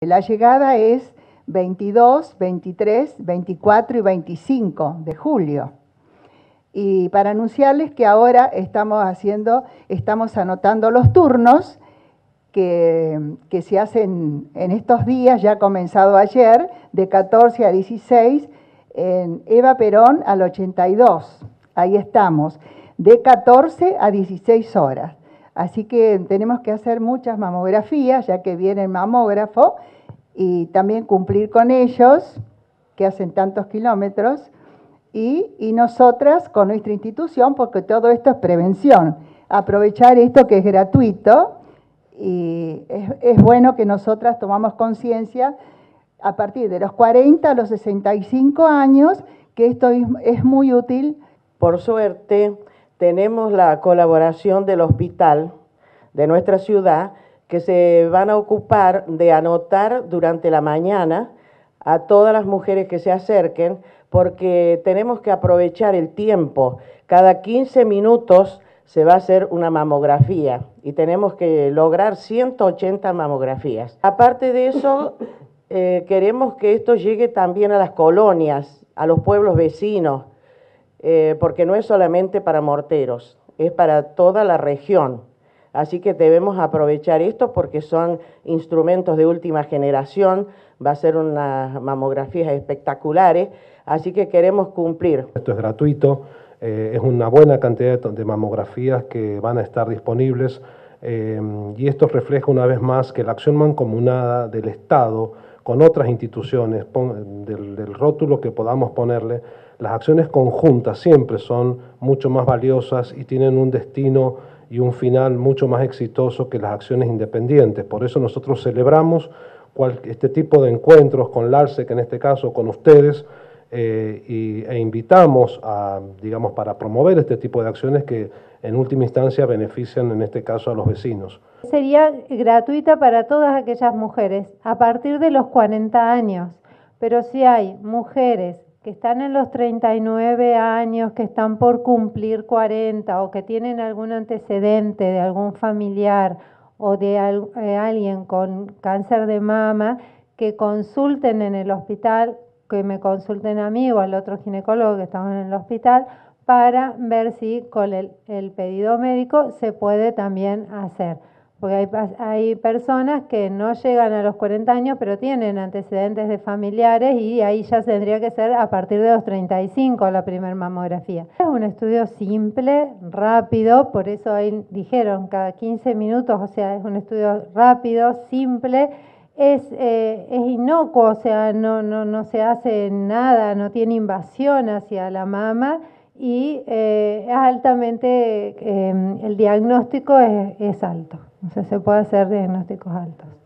La llegada es 22, 23, 24 y 25 de julio. Y para anunciarles que ahora estamos anotando los turnos que se hacen en estos días, ya ha comenzado ayer, de 14 a 16, en Eva Perón al 82. Ahí estamos, de 14 a 16 horas. Así que tenemos que hacer muchas mamografías, ya que viene el mamógrafo, y también cumplir con ellos, que hacen tantos kilómetros, y nosotras con nuestra institución, porque todo esto es prevención. Aprovechar esto que es gratuito, y es bueno que nosotras tomamos conciencia a partir de los 40 a los 65 años, que esto es muy útil. Por suerte, tenemos la colaboración del hospital de nuestra ciudad, que se van a ocupar de anotar durante la mañana a todas las mujeres que se acerquen, porque tenemos que aprovechar el tiempo. Cada 15 minutos se va a hacer una mamografía y tenemos que lograr 180 mamografías. Aparte de eso, queremos que esto llegue también a las colonias, a los pueblos vecinos, porque no es solamente para Morteros, es para toda la región. Así que debemos aprovechar esto porque son instrumentos de última generación, va a ser unas mamografías espectaculares, así que queremos cumplir. Esto es gratuito, es una buena cantidad de mamografías que van a estar disponibles y esto refleja una vez más que la acción mancomunada del Estado con otras instituciones, del rótulo que podamos ponerle, las acciones conjuntas siempre son mucho más valiosas y tienen un destino y un final mucho más exitoso que las acciones independientes. Por eso nosotros celebramos este tipo de encuentros con LARSEC, en este caso con ustedes, e invitamos para promover este tipo de acciones que en última instancia benefician en este caso a los vecinos. Sería gratuita para todas aquellas mujeres a partir de los 40 años, pero si hay mujeres que están en los 39 años, que están por cumplir 40 o que tienen algún antecedente de algún familiar o de alguien con cáncer de mama, que consulten en el hospital, que me consulten a mí o al otro ginecólogo que estamos en el hospital, para ver si con el pedido médico se puede también hacer. Porque hay personas que no llegan a los 40 años, pero tienen antecedentes de familiares y ahí ya tendría que ser a partir de los 35 la primera mamografía. Es un estudio simple, rápido, por eso ahí dijeron cada 15 minutos, o sea, es un estudio rápido, simple, es inocuo, o sea, no se hace nada, no tiene invasión hacia la mama y es altamente, el diagnóstico es alto. O sea, se puede hacer diagnósticos altos.